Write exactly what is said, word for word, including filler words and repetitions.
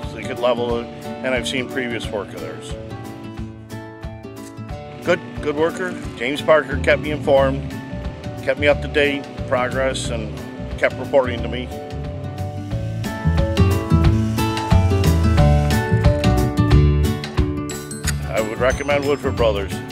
they could level it, and I've seen previous work of theirs. Good, good worker. James Parker kept me informed, kept me up to date, progress, and kept reporting to me. I would recommend Woodford Brothers.